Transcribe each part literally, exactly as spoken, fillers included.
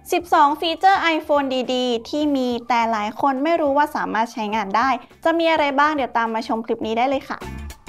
สิบสองฟีเจอร์ iPhone ดีๆที่มีแต่หลายคนไม่รู้ว่าสามารถใช้งานได้จะมีอะไรบ้างเดี๋ยวตามมาชมคลิปนี้ได้เลยค่ะ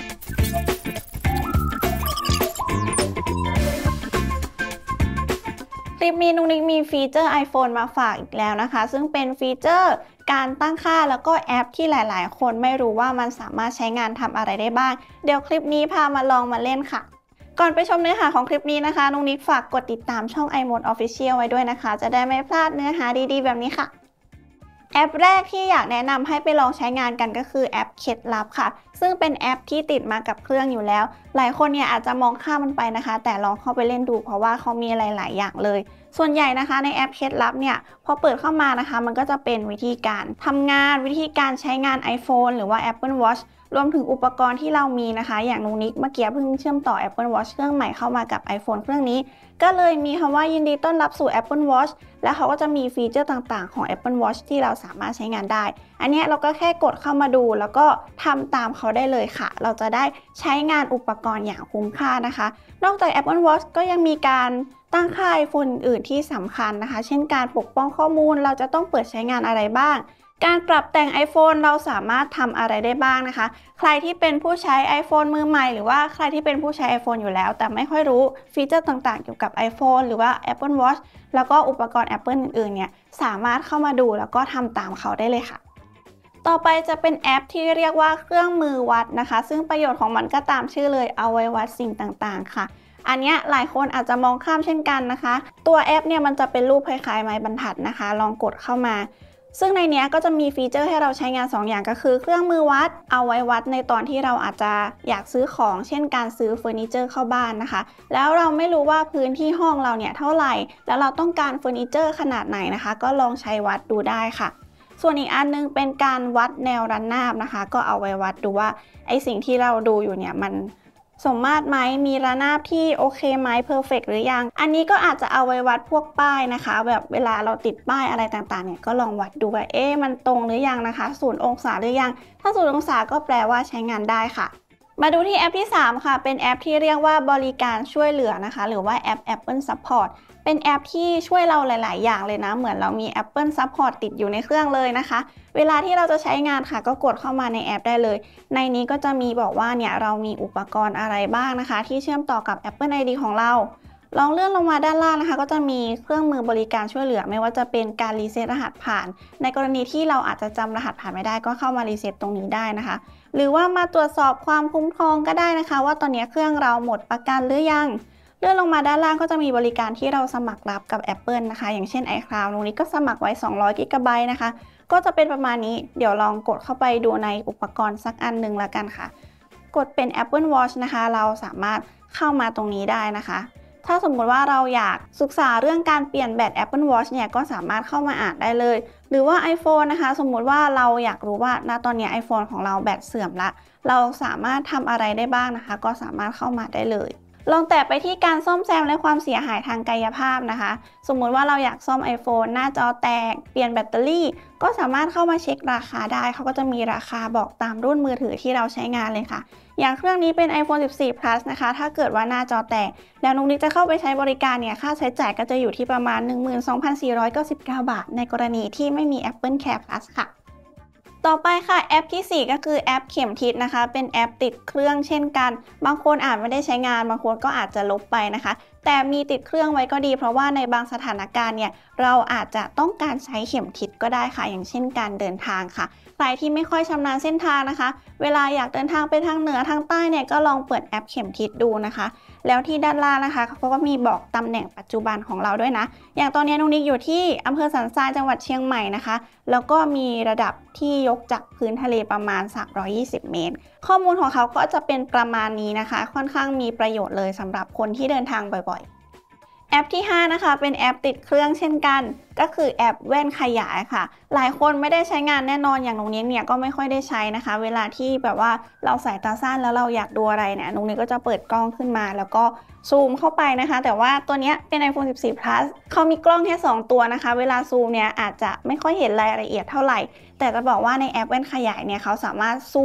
คลิปนี้นุ๊กนิกมีฟีเจอร์ iPhone มาฝากอีกแล้วนะคะซึ่งเป็นฟีเจอร์การตั้งค่าแล้วก็แอปที่หลายๆคนไม่รู้ว่ามันสามารถใช้งานทำอะไรได้บ้างเดี๋ยวคลิปนี้พามาลองมาเล่นค่ะก่อนไปชมเนื้อหาของคลิปนี้นะคะนุ๊กนิกฝากกดติดตามช่อง iMode Official ไว้ด้วยนะคะจะได้ไม่พลาดเนื้อหาดีๆแบบนี้ค่ะแอปแรกที่อยากแนะนำให้ไปลองใช้งานกันก็คือแอปเคล็ดลับค่ะซึ่งเป็นแอปที่ติดมากับเครื่องอยู่แล้วหลายคนเนี่ยอาจจะมองข้ามมันไปนะคะแต่ลองเข้าไปเล่นดูเพราะว่าเขามีหลายๆอย่างเลยส่วนใหญ่นะคะในแอปเคล็ดลับเนี่ยพอเปิดเข้ามานะคะมันก็จะเป็นวิธีการทำงานวิธีการใช้งาน iPhone หรือว่า Apple Watch รวมถึงอุปกรณ์ที่เรามีนะคะอย่างนุ๊กนิกเมื่อกี้เพิ่งเชื่อมต่อ Apple Watch เครื่องใหม่เข้ามากับ iPhone เครื่องนี้ก็เลยมีคำว่ายินดีต้อนรับสู่ Apple Watch และเขาก็จะมีฟีเจอร์ต่างๆของ Apple Watch ที่เราสามารถใช้งานได้อันนี้เราก็แค่กดเข้ามาดูแล้วก็ทำตามเขาได้เลยค่ะเราจะได้ใช้งานอุปกรณ์อย่างคุ้มค่านะคะนอกจาก Apple Watch ก็ยังมีการตั้งค่า iPhone อื่นที่สำคัญนะคะเช่นการปกป้องข้อมูลเราจะต้องเปิดใช้งานอะไรบ้างการปรับแต่ง iPhone เราสามารถทำอะไรได้บ้างนะคะใครที่เป็นผู้ใช้ iPhone มือใหม่หรือว่าใครที่เป็นผู้ใช้ iPhone อยู่แล้วแต่ไม่ค่อยรู้ฟีเจอร์ต่างๆเกี่ยวกับ iPhone หรือว่า Apple Watch แล้วก็อุปกรณ์ Apple อื่นๆเนี่ยสามารถเข้ามาดูแล้วก็ทำตามเขาได้เลยค่ะต่อไปจะเป็นแอปที่เรียกว่าเครื่องมือวัดนะคะซึ่งประโยชน์ของมันก็ตามชื่อเลยเอาไว้วัดสิ่งต่างๆค่ะอันนี้หลายคนอาจจะมองข้ามเช่นกันนะคะตัวแอปเนี่ยมันจะเป็นรูปคล้ายๆไม้บรรทัดนะคะลองกดเข้ามาซึ่งในนี้ก็จะมีฟีเจอร์ให้เราใช้งานสองอย่างก็คือเครื่องมือวัดเอาไว้วัดในตอนที่เราอาจจะอยากซื้อของเช่นการซื้อเฟอร์นิเจอร์เข้าบ้านนะคะแล้วเราไม่รู้ว่าพื้นที่ห้องเราเนี่ยเท่าไหร่แล้วเราต้องการเฟอร์นิเจอร์ขนาดไหนนะคะก็ลองใช้วัดดูได้ค่ะส่วนอีกอันนึงเป็นการวัดแนวระนาบนะคะก็เอาไว้วัดดูว่าไอสิ่งที่เราดูอยู่เนี่ยมันสมมาตรไหมมีระนาบที่โอเคไหมเพอร์เฟกต์หรือยังอันนี้ก็อาจจะเอาไว้วัดพวกป้ายนะคะแบบเวลาเราติดป้ายอะไรต่างๆเนี่ยก็ลองวัดดูว่าเอ๊ะมันตรงหรือยังนะคะศูนย์องศาหรือยังถ้าศูนย์องศาก็แปลว่าใช้งานได้ค่ะมาดูที่แอปที่สามค่ะเป็นแอปที่เรียกว่าบริการช่วยเหลือนะคะหรือว่าแอป Apple Support เป็นแอปที่ช่วยเราหลายๆอย่างเลยนะเหมือนเรามี Apple Support ติดอยู่ในเครื่องเลยนะคะเวลาที่เราจะใช้งานค่ะก็กดเข้ามาในแอปได้เลยในนี้ก็จะมีบอกว่าเนี่ยเรามีอุปกรณ์อะไรบ้างนะคะที่เชื่อมต่อกับ Apple ไอ ดี ของเราลองเลื่อนลงมาด้านล่างนะคะก็จะมีเครื่องมือบริการช่วยเหลือไม่ว่าจะเป็นการรีเซ็ตรหัสผ่านในกรณีที่เราอาจจะจำรหัสผ่านไม่ได้ก็เข้ามารีเซ็ตตรงนี้ได้นะคะหรือว่ามาตรวจสอบความคุ้มครองก็ได้นะคะว่าตอนนี้เครื่องเราหมดประกันหรือยังเลื่อนลงมาด้านล่างก็จะมีบริการที่เราสมัครรับกับ Apple นะคะอย่างเช่น iCloud ตรงนี้ก็สมัครไว้สองร้อยกิกะไบต์นะคะก็จะเป็นประมาณนี้เดี๋ยวลองกดเข้าไปดูในอุปกรณ์สักอันหนึ่งละกันค่ะกดเป็น Apple Watch นะคะเราสามารถเข้ามาตรงนี้ได้นะคะถ้าสมมติว่าเราอยากศึกษาเรื่องการเปลี่ยนแบต Apple Watch เนี่ยก็สามารถเข้ามาอ่านได้เลยหรือว่า iPhone นะคะสมมุติว่าเราอยากรู้ว่าณตอนนี้ iPhone ของเราแบตเสื่อมละเราสามารถทำอะไรได้บ้างนะคะก็สามารถเข้ามาได้เลยลองแตะไปที่การซ่อมแซมและความเสียหายทางกายภาพนะคะสมมุติว่าเราอยากซ่อม iPhone หน้าจอแตกเปลี่ยนแบตเตอรี่ก็สามารถเข้ามาเช็คราคาได้เขาก็จะมีราคาบอกตามรุ่นมือถือที่เราใช้งานเลยค่ะอย่างเครื่องนี้เป็น iPhone สิบสี่ Plus นะคะถ้าเกิดว่าหน้าจอแตกแล้วนุ๊กนิกจะเข้าไปใช้บริการเนี่ยค่าใช้จ่ายก็จะอยู่ที่ประมาณ หนึ่งหมื่นสองพันสี่ร้อยเก้าสิบเก้า บาทในกรณีที่ไม่มี Apple Care Plus ค่ะต่อไปค่ะแอปที่สี่ก็คือแอปเข็มทิศนะคะเป็นแอปติดเครื่องเช่นกันบางคนอาจไม่ได้ใช้งานบางคนก็อาจจะลบไปนะคะแต่มีติดเครื่องไว้ก็ดีเพราะว่าในบางสถานการณ์เนี่ยเราอาจจะต้องการใช้เข็มทิศก็ได้ค่ะอย่างเช่นการเดินทางค่ะใครที่ไม่ค่อยชำนาญเส้นทางนะคะเวลาอยากเดินทางไปทางเหนือทางใต้เนี่ยก็ลองเปิดแอปเข็มทิศดูนะคะแล้วที่ด้านล่างนะคะเขาก็มีบอกตำแหน่งปัจจุบันของเราด้วยนะอย่างตอนนี้นุ๊กนิกอยู่ที่อำเภอสันทรายจังหวัดเชียงใหม่นะคะแล้วก็มีระดับที่ยกจากพื้นทะเลประมาณสามร้อยยี่สิบเมตรข้อมูลของเขาก็จะเป็นประมาณนี้นะคะค่อนข้างมีประโยชน์เลยสำหรับคนที่เดินทางบ่อยๆแอปที่ห้านะคะเป็นแอปติดเครื่องเช่นกันก็คือแอปแว่นขยายค่ะหลายคนไม่ได้ใช้งานแน่นอนอย่างนุ๊กนิกเนี่ยก็ไม่ค่อยได้ใช้นะคะเวลาที่แบบว่าเราสายตาสั้นแล้วเราอยากดูอะไรเนี่ยนุ๊กนิกก็จะเปิดกล้องขึ้นมาแล้วก็ซูมเข้าไปนะคะแต่ว่าตัวนี้เป็น iPhone สิบสี่ Plus เขามีกล้องแค่สองตัวนะคะเวลาซูมเนี่ยอาจจะไม่ค่อยเห็นรายละเอียดเท่าไหร่แต่จะบอกว่าในแอปแว่นขยายเนี่ยเขาสามารถซูม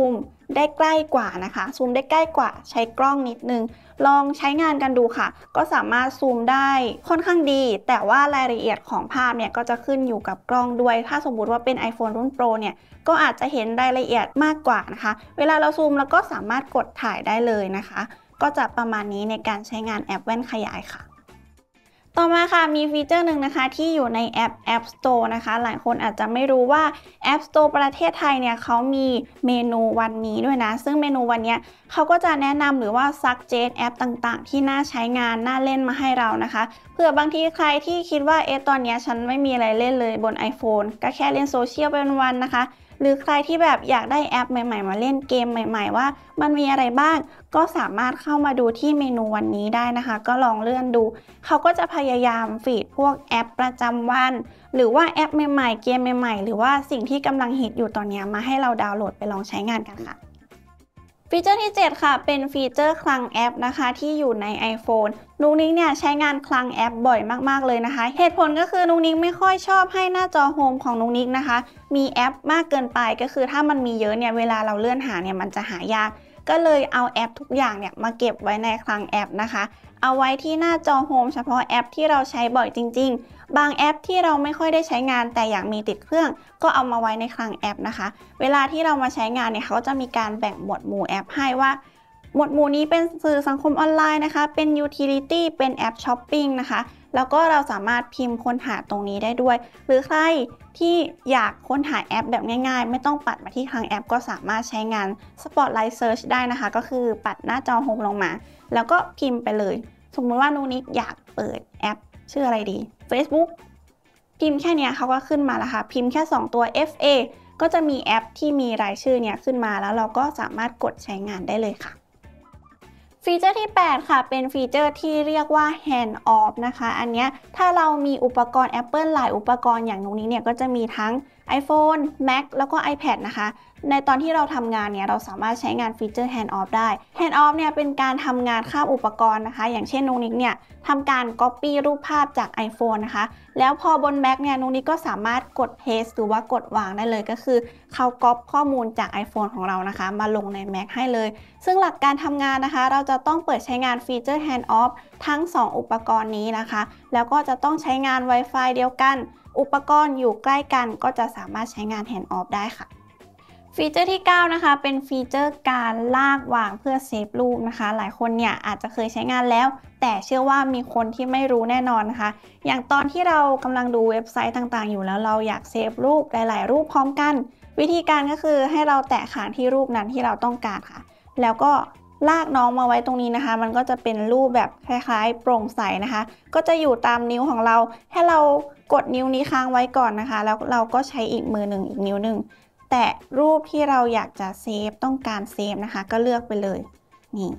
ได้ใกล้กว่านะคะซูมได้ใกล้กว่าใช้กล้องนิดนึงลองใช้งานกันดูค่ะก็สามารถซูมได้ค่อนข้างดีแต่ว่ารายละเอียดของภาพเนี่ยก็จะขึ้นอยู่กับกล้องด้วยถ้าสมมุติว่าเป็น iPhone รุ่น Pro เนี่ยก็อาจจะเห็นรายละเอียดมากกว่านะคะเวลาเราซูมเราก็สามารถกดถ่ายได้เลยนะคะก็จะประมาณนี้ในการใช้งานแอปแว่นขยายค่ะต่อมาค่ะมีฟีเจอร์หนึ่งนะคะที่อยู่ในแอป App Store นะคะหลายคนอาจจะไม่รู้ว่า App Store ประเทศไทยเนี่ยเขามีเมนูวันนี้ด้วยนะซึ่งเมนูวันนี้เขาก็จะแนะนำหรือว่า suggest แอปต่างๆที่น่าใช้งานน่าเล่นมาให้เรานะคะเผื่อบางทีใครที่คิดว่าเอ๊ะตอนนี้ฉันไม่มีอะไรเล่นเลยบน iPhone ก็แค่เล่นโซเชียลไปวันๆนะคะหรือใครที่แบบอยากได้แอปใหม่ๆมาเล่นเกมใหม่ๆว่ามันมีอะไรบ้างก็สามารถเข้ามาดูที่เมนูวันนี้ได้นะคะก็ลองเลื่อนดูเขาก็จะพยายามฟีดพวกแอปประจำวันหรือว่าแอปใหม่ๆเกมใหม่ๆหรือว่าสิ่งที่กำลังฮิตอยู่ตอนนี้มาให้เราดาวน์โหลดไปลองใช้งานกันค่ะฟีเจอร์ที่เจ็ดค่ะเป็นฟีเจอร์คลังแอปนะคะที่อยู่ใน iPhone นุ๊กนิกเนี่ยใช้งานคลังแอปบ่อยมากๆเลยนะคะเหตุผลก็คือนุ๊กนิกไม่ค่อยชอบให้หน้าจอโฮมของนุ๊กนิกนะคะมีแอปมากเกินไปก็คือถ้ามันมีเยอะเนี่ยเวลาเราเลื่อนหาเนี่ยมันจะหายากก็เลยเอาแอปทุกอย่างเนี่ยมาเก็บไว้ในคลังแอปนะคะเอาไว้ที่หน้าจอโฮมเฉพาะแอปที่เราใช้บ่อยจริงๆบางแอปที่เราไม่ค่อยได้ใช้งานแต่อยากมีติดเครื่องก็เอามาไว้ในคลังแอปนะคะเวลาที่เรามาใช้งานเนี่ยเขาจะมีการแบ่งหมวดหมู่แอปให้ว่าหมวดหมู่นี้เป็นสื่อสังคมออนไลน์นะคะเป็น Utility เป็นแอปช้อปปิ้งนะคะแล้วก็เราสามารถพิมพ์ค้นหาตรงนี้ได้ด้วยหรือใครที่อยากค้นหาแอปแบบง่ายๆไม่ต้องปัดมาที่คลังแอปก็สามารถใช้งาน Spotlight Search ได้นะคะก็คือปัดหน้าจอโฮมลงมาแล้วก็พิมพ์ไปเลยสมมติว่านุ๊กนิกอยากเปิดแอปชื่ออะไรดี Facebook พิมพ์แค่นี้เขาก็ขึ้นมาแล้วค่ะพิมพ์แค่สองตัว เอฟ เอ ก็จะมีแอปที่มีรายชื่อเนี่ยขึ้นมาแล้วเราก็สามารถกดใช้งานได้เลยค่ะฟีเจอร์ที่แปดค่ะเป็นฟีเจอร์ที่เรียกว่า Hand Off นะคะอันนี้ถ้าเรามีอุปกรณ์ Apple หลายอุปกรณ์อย่างตรงนี้เนี่ยก็จะมีทั้ง iPhone Mac แล้วก็ iPad นะคะในตอนที่เราทำงานเนี่ยเราสามารถใช้งานฟีเจอร์ Hand Off ได้ Hand Off เนี่ยเป็นการทำงานข้ามอุปกรณ์นะคะอย่างเช่นนุ๊กนิกเนี่ยทำการ Copy รูปภาพจาก iPhone นะคะแล้วพอบน Mac เนี่ยนุ๊กนิกก็สามารถกด Paste หรือว่ากดวางได้เลยก็คือเขาก๊อปข้อมูลจาก iPhone ของเรานะคะมาลงใน Mac ให้เลยซึ่งหลักการทำงานนะคะเราจะต้องเปิดใช้งานฟีเจอร์ Hand Off ทั้งสองอุปกรณ์นี้นะคะแล้วก็จะต้องใช้งาน Wi-Fi เดียวกันอุปกรณ์อยู่ใกล้กันก็จะสามารถใช้งาน Hand Off ได้ค่ะฟีเจอร์ที่เก้านะคะเป็นฟีเจอร์การลากวางเพื่อเซฟรูปนะคะหลายคนเนี่ยอาจจะเคยใช้งานแล้วแต่เชื่อว่ามีคนที่ไม่รู้แน่นอนนะคะอย่างตอนที่เรากำลังดูเว็บไซต์ต่างๆอยู่แล้วเราอยากเซฟรูปหลายๆรูปพร้อมกันวิธีการก็คือให้เราแตะค้างที่รูปนั้นที่เราต้องการค่ะแล้วก็ลากน้องมาไว้ตรงนี้นะคะมันก็จะเป็นรูปแบบคล้ายๆโปร่งใสนะคะก็จะอยู่ตามนิ้วของเราให้เรากดนิ้วนี้ค้างไว้ก่อนนะคะแล้วเราก็ใช้อีกมือหนึ่งอีกนิ้วหนึ่งแตะรูปที่เราอยากจะเซฟต้องการเซฟนะคะก็เลือกไปเลยนี่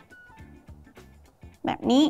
แบบนี้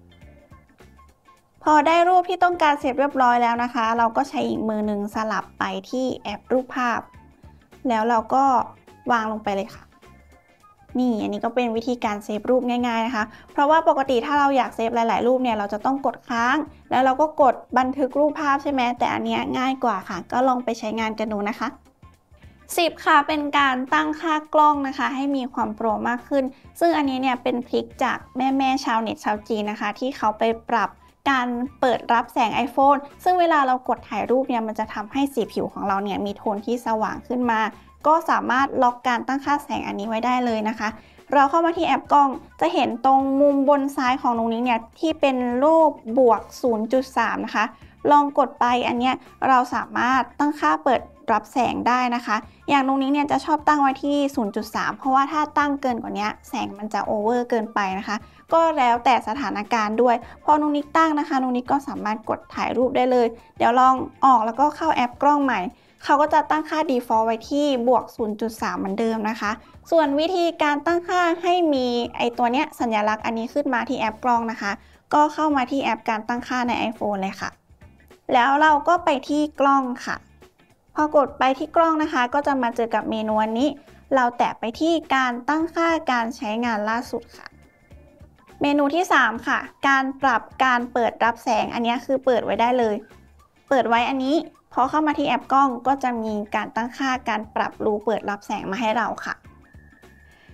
พอได้รูปที่ต้องการเซฟเรียบร้อยแล้วนะคะเราก็ใช้อีกมือหนึ่งสลับไปที่แอปรูปภาพแล้วเราก็วางลงไปเลยค่ะนี่อันนี้ก็เป็นวิธีการเซฟรูปง่ายๆนะคะเพราะว่าปกติถ้าเราอยากเซฟหลายๆรูปเนี่ยเราจะต้องกดค้างแล้วเราก็กดบันทึกรูปภาพใช่ไหมแต่อันนี้ง่ายกว่าค่ะก็ลองไปใช้งานกันดูนะคะสิบค่ะเป็นการตั้งค่ากล้องนะคะให้มีความโปรมากขึ้นซึ่งอันนี้เนี่ยเป็นพลิกจากแม่ๆชาวเน็ตชาวจีนนะคะที่เขาไปปรับการเปิดรับแสง iPhone ซึ่งเวลาเรากดถ่ายรูปเนี่ยมันจะทำให้สีผิวของเราเนี่ยมีโทนที่สว่างขึ้นมาก็สามารถล็อกการตั้งค่าแสงอันนี้ไว้ได้เลยนะคะเราเข้ามาที่แอปกล้องจะเห็นตรงมุมบนซ้ายของตรงนี้เนี่ยที่เป็นรูปบวก ศูนย์จุดสาม นะคะลองกดไปอันเนี้ยเราสามารถตั้งค่าเปิดรับแสงได้นะคะอย่างตรงนี้เนี่ยจะชอบตั้งไว้ที่ ศูนย์จุดสาม เพราะว่าถ้าตั้งเกินกว่านี้แสงมันจะโอเวอร์เกินไปนะคะก็แล้วแต่สถานการณ์ด้วยพอนุนิกตั้งนะคะนุนิกก็สามารถกดถ่ายรูปได้เลยเดี๋ยวลองออกแล้วก็เข้าแอปกล้องใหม่เขาก็จะตั้งค่า default ไว้ที่บวก ศูนย์จุดสาม เหมือนเดิมนะคะส่วนวิธีการตั้งค่าให้มีไอตัวเนี้ยสัญลักษณ์อันนี้ขึ้นมาที่แอปกล้องนะคะก็เข้ามาที่แอปการตั้งค่าใน iPhone เลยค่ะแล้วเราก็ไปที่กล้องค่ะพอกดไปที่กล้องนะคะก็จะมาเจอกับเมนูนี้เราแตะไปที่การตั้งค่าการใช้งานล่าสุดค่ะเมนูที่สามค่ะการปรับการเปิดรับแสงอันนี้คือเปิดไว้ได้เลยเปิดไว้อันนี้พอเข้ามาที่แอปกล้องก็จะมีการตั้งค่าการปรับรูเปิดรับแสงมาให้เราค่ะ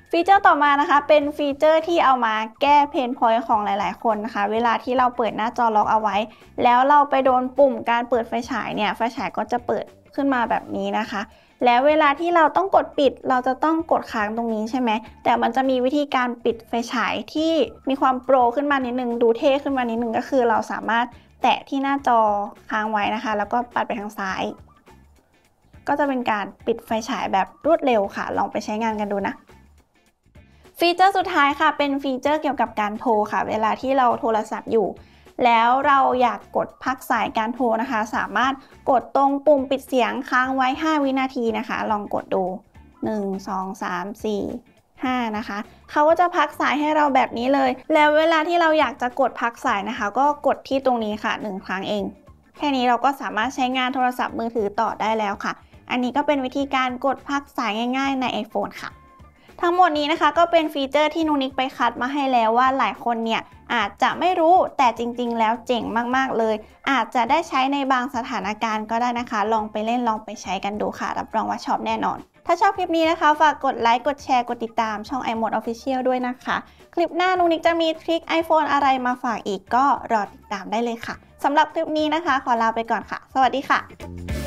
ฟีเจอร์ต่อมานะคะเป็นฟีเจอร์ที่เอามาแก้เพนพอยต์ของหลายๆคนนะคะเวลาที่เราเปิดหน้าจอล็อกเอาไว้แล้วเราไปโดนปุ่มการเปิดไฟฉายเนี่ยไฟฉายก็จะเปิดขึ้นมาแบบนี้นะคะแล้วเวลาที่เราต้องกดปิดเราจะต้องกดค้างตรงนี้ใช่ไหมแต่มันจะมีวิธีการปิดไฟฉายที่มีความโปรขึ้นมานิดนึงดูเท่ขึ้นมานิดนึงก็คือเราสามารถแตะที่หน้าจอค้างไว้นะคะแล้วก็ปัดไปทางซ้ายก็จะเป็นการปิดไฟฉายแบบรวดเร็วค่ะลองไปใช้งานกันดูนะฟีเจอร์สุดท้ายค่ะเป็นฟีเจอร์เกี่ยวกับการโทรค่ะเวลาที่เราโทรศัพท์อยู่แล้วเราอยากกดพักสายการโทรนะคะสามารถกดตรงปุ่มปิดเสียงค้างไว้ห้าวินาทีนะคะลองกดดูหนึ่ง สอง สาม สี่ ห้านะคะเขาก็จะพักสายให้เราแบบนี้เลยแล้วเวลาที่เราอยากจะกดพักสายนะคะก็กดที่ตรงนี้ค่ะหนึ่งครั้งเองแค่นี้เราก็สามารถใช้งานโทรศัพท์มือถือต่อได้แล้วค่ะอันนี้ก็เป็นวิธีการกดพักสายง่ายๆใน iPhone ค่ะทั้งหมดนี้นะคะก็เป็นฟีเจอร์ที่นุนิกไปคัดมาให้แล้วว่าหลายคนเนี่ยอาจจะไม่รู้แต่จริงๆแล้วเจ๋งมากๆเลยอาจจะได้ใช้ในบางสถานการณ์ก็ได้นะคะลองไปเล่นลองไปใช้กันดูค่ะรับรองว่าชอบแน่นอนถ้าชอบคลิปนี้นะคะฝากกดไลค์กดแชร์กดติดตามช่อง iMode Official ด้วยนะคะคลิปหน้านุนิกจะมีทริค iPhone อะไรมาฝากอีกก็รอติดตามได้เลยค่ะสำหรับคลิปนี้นะคะขอลาไปก่อนค่ะสวัสดีค่ะ